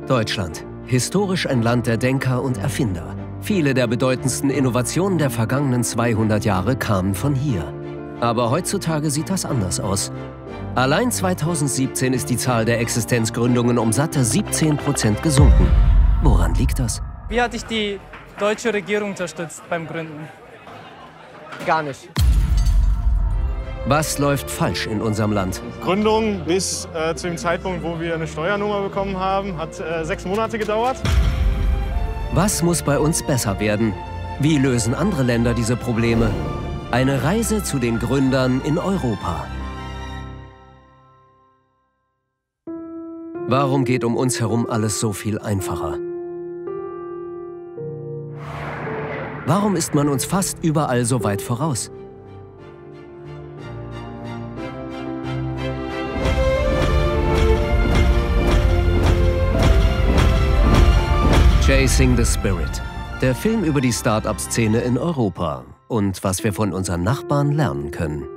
Deutschland. Historisch ein Land der Denker und Erfinder. Viele der bedeutendsten Innovationen der vergangenen 200 Jahre kamen von hier. Aber heutzutage sieht das anders aus. Allein 2017 ist die Zahl der Existenzgründungen um satte 17% gesunken. Woran liegt das? Wie hat dich die deutsche Regierung unterstützt beim Gründen? Gar nicht. Was läuft falsch in unserem Land? Gründung bis zu dem Zeitpunkt, wo wir eine Steuernummer bekommen haben, hat 6 Monate gedauert. Was muss bei uns besser werden? Wie lösen andere Länder diese Probleme? Eine Reise zu den Gründern in Europa. Warum geht um uns herum alles so viel einfacher? Warum ist man uns fast überall so weit voraus? Chasing the Spirit. Der Film über die Start-up-Szene in Europa und was wir von unseren Nachbarn lernen können.